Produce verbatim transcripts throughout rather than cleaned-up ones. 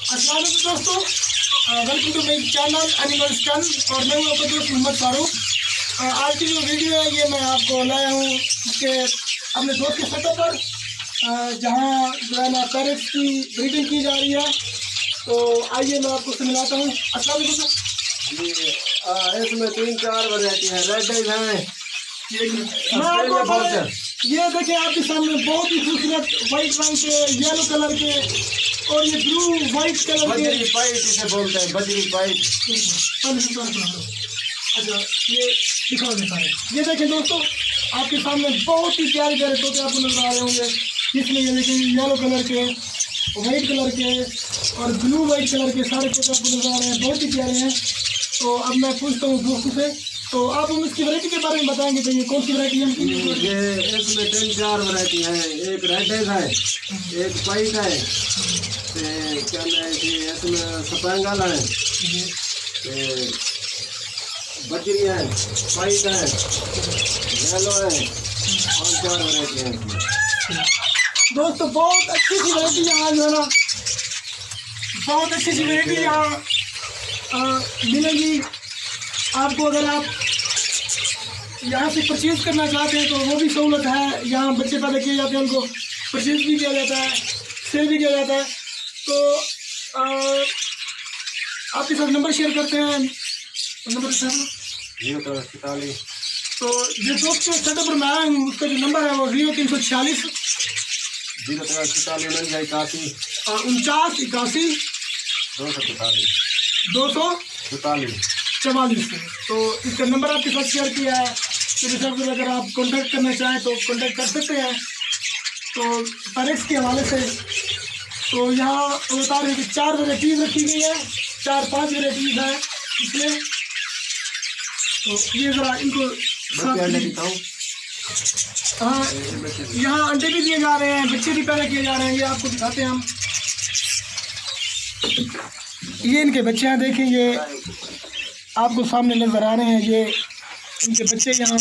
अस्सलाम वालेकुम दोस्तों, welcome to my channel Animal Stun और मैं हूं आपका दोस्त मोहम्मद फारूक। आज की जो वीडियो है ये मैं आपको लाया हूं इसके अपने दोस्त के सेटअप पर, जहां जो है ना पैरेट्स की ब्रीडिंग की जा रही है। तो आइए मैं आपको उससे मिलाता हूँ। अस्सलाम वालेकुम जी, इसमें तीन चार वैरायटी है। रेड आइज है, मैं आपको पहले ये देखिए आपके सामने बहुत ही खूबसूरत वाइट रंग के, येलो कलर के और ये ब्लू वाइट कलर के बजरी पाइट इसे बोलते हैं, बजरी पाइट। अच्छा ये दिखाओ दिखाए, ये देखें दोस्तों आपके सामने बहुत ही प्यारे प्यारे तोते आपको नजर आ रहे होंगे, जिसमें ये देखें येलो कलर के, वाइट कलर के और ब्लू वाइट कलर के सारे तोते आपको नजर आ रहे हैं, बहुत ही प्यारे हैं। तो अब मैं पूछता हूँ दोस्तों से, तो आप हम इसकी वैरायटी के बारे में बताएंगे तो ये कौन सी वैरायटी है? ये इसमें तीन चार वैरायटी है। एक रेड एग है, एक पाइट है, क्या इसमें सपेंगल है, बजरी है, पाइट है, येलो है और चार वैरायटी है। दोस्तों बहुत अच्छी सी वैरायटी यहाँ जो है ना, बहुत अच्छी सी वैरायटी यहाँ मिलेगी आपको। अगर आप यहाँ से परचेज़ करना चाहते हैं तो वो भी सहूलत है। यहाँ बच्चे पैदा किए जाते हैं, उनको परचेज़ भी किया जाता है, सेल भी किया जाता है। तो आ, आपके साथ नंबर शेयर करते हैं, नंबर जीरो सैंतालीस। तो जिस दोस्त के सेटअप पर मैं आया हूँ उसका जो नंबर है वो जीरो तीन सौ छियालीस जीरो सैंतालीस इक्यासी उनचास इक्यासी दो सौ सैंतालीस दो सौ सैंतालीस चवालीस। तो इसका नंबर आपके साथ शेयर किया है, तो रिसर्च में अगर आप कांटेक्ट करना चाहें तो कांटेक्ट कर सकते हैं। तो पैरेट्स के हवाले से तो यहाँ बता रहे हैं कि चार वेराइटीज़ रखी गई है, चार पांच वेराइटीज़ है इसमें। तो ये ज़रा इनको हाँ, यहाँ अंडे भी दिए जा रहे हैं, बच्चे भी पैदा किए जा रहे हैं, ये आपको दिखाते हैं हम। ये इनके बच्चे हैं, देखें ये आपको सामने नजर आ रहे हैं, ये इनके बच्चे यहाँ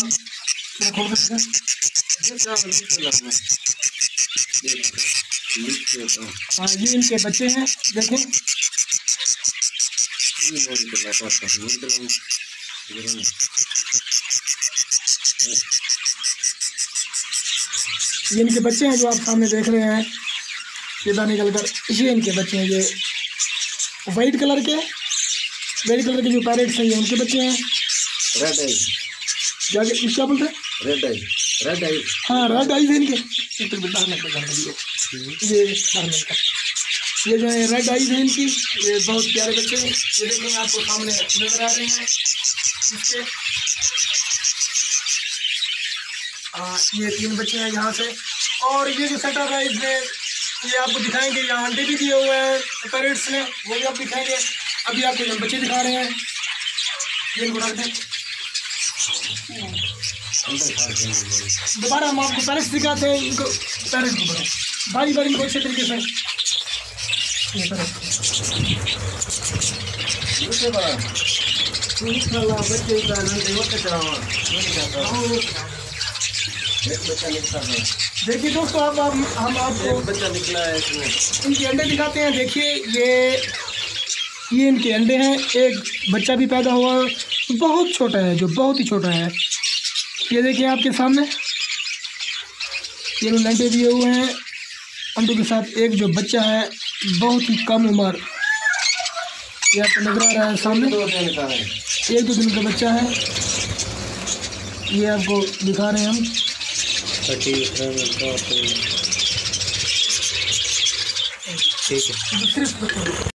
हाँ ये इनके बच्चे हैं, देखें ये इनके बच्चे हैं जो आप सामने देख रहे हैं, सीधा निकल कर ये इनके बच्चे हैं। ये वाइट कलर के, रेड कलर के जो पैरेट्स हैं ये उनके बच्चे हैं। रेड आई क्या क्या बोलते हैं? रेड आई रेड आई हाँ रेड आइज है इनके। ये ये जो है रेड आइज है इनकी, ये बहुत प्यारे बच्चे हैं। ये देखें आपको सामने नजर आ रहे हैं इसके। हाँ ये तीन बच्चे हैं यहाँ से। और ये जो सेटअप है इसमें ये आपको दिखाएंगे, यहाँ अंडे भी दिए हुए हैं पैरेट्स ने, वो भी आप दिखाएंगे। अभी आपको हम बच्चे दिखा रहे हैं, ये इनको रख दें। दोबारा हम आपको पैरेट्स दिखाते हैं, इनको पैरेट्स को बढ़ो बारी बारी इनको अच्छे तरीके से। देखिए दोस्तों अब हम हम आपको बच्चा निकला है इसमें, इनके अंडे दिखाते हैं। देखिए ये ये इनके अंडे हैं, एक बच्चा भी पैदा हुआ बहुत छोटा है, जो बहुत ही छोटा है। ये देखिए आपके सामने ये अंडे दिए हुए हैं, अंडों के साथ एक जो बच्चा है बहुत ही कम उम्र, ये आपको नजर आ रहा है सामने, एक दो दिन का बच्चा है। ये आपको दिखा रहे हैं हम। ठीक है।